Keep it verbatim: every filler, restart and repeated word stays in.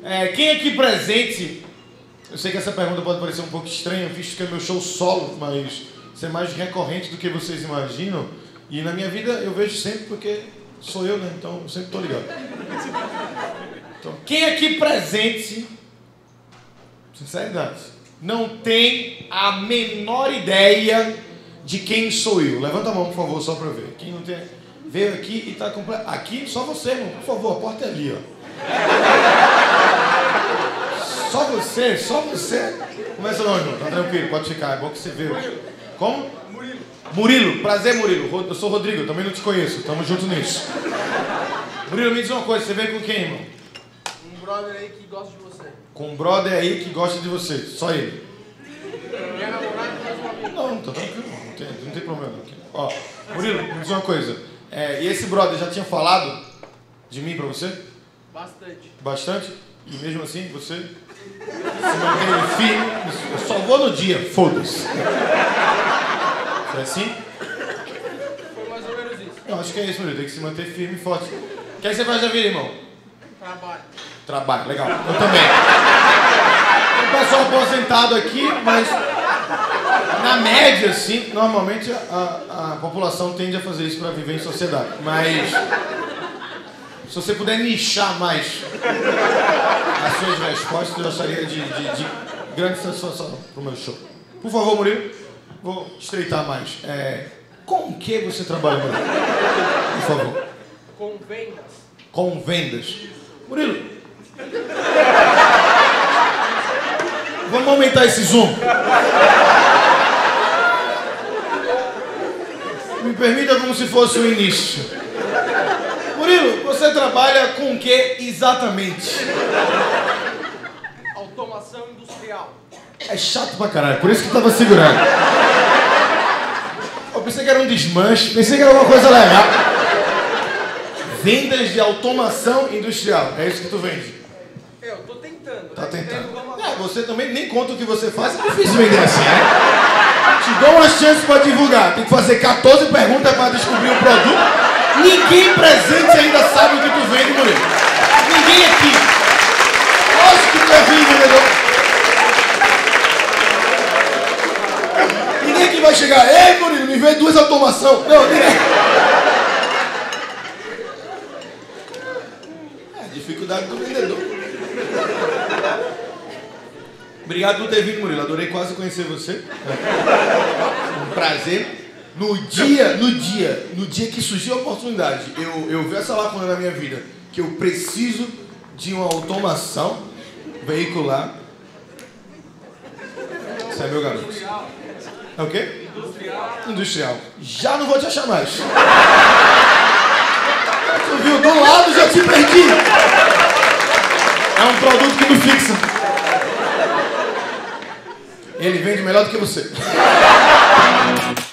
É, quem aqui presente... Eu sei que essa pergunta pode parecer um pouco estranha, visto que é meu show solo, mas isso é mais recorrente do que vocês imaginam. E na minha vida eu vejo sempre porque sou eu, né? Então eu sempre tô ligado. Então, quem aqui presente, sinceridade, não tem a menor ideia de quem sou eu? Levanta a mão, por favor, só pra ver. Quem não tem... Veio aqui e tá completo. Aqui, só você, irmão. Por favor, a porta é ali, ó. Só você, só você. Começa não, irmão. Tá tranquilo, pode ficar. É bom que você veio. Murilo. Como? Murilo. Murilo. Prazer, Murilo. Eu sou o Rodrigo, eu também não te conheço. Tamo junto nisso. Murilo, me diz uma coisa. Você veio com quem, irmão? Um brother aí que gosta de você. Com um brother aí que gosta de você. Só ele. Minha namorada e mais um amigo. Não, tá tranquilo. Não tem, não tem problema. Ó, Murilo, me diz uma coisa. É, e esse brother já tinha falado de mim pra você? Bastante. Bastante? E mesmo assim, você se manteve firme? Eu só vou no dia, foda-se. É assim? Foi mais ou menos isso. Eu acho que é isso, Murilo. Tem que se manter firme e forte. O que é que você faz da vida, irmão? Trabalho. Trabalho, legal. Eu também. Tem um pessoal aposentado aqui, mas na média, assim, normalmente a, a população tende a fazer isso para viver em sociedade. Mas se você puder nichar mais as suas respostas, eu acharia de, de, de grande satisfação pro meu show. Por favor, Murilo, vou estreitar mais. É, com o que você trabalha, Murilo? Por favor. Com vendas. Com vendas. Murilo, vamos aumentar esse zoom. Me permita como se fosse o início. Murilo, você trabalha com o que exatamente? Automação industrial. É chato pra caralho, por isso que eu tava segurando. Eu pensei que era um desmanche, pensei que era alguma coisa legal. Vendas de automação industrial, é isso que tu vende? Eu tô tentando. Tá né? tentando. Vamos- É, você também nem conta o que você faz, é difícil vender assim, né? Te dou uma chance pra divulgar, tem que fazer quatorze perguntas pra descobrir o produto. Ninguém presente ainda sabe o que tu vende, Murilo. Ninguém aqui. Lógico que tu é filho vendedor. Ninguém aqui vai chegar, ei, Murilo, me vende duas automação. Não, ninguém. É, dificuldade do vendedor. Obrigado por ter vindo, Murilo. Adorei quase conhecer você. Um prazer. No dia, no dia, no dia que surgiu a oportunidade, eu, eu vi essa lacuna na minha vida, que eu preciso de uma automação veicular. Você é meu garoto. É o quê? Industrial. Industrial. Já não vou te achar mais. Tu viu? Do lado já te perdi. É um produto que me fixa. Ele vende melhor do que você.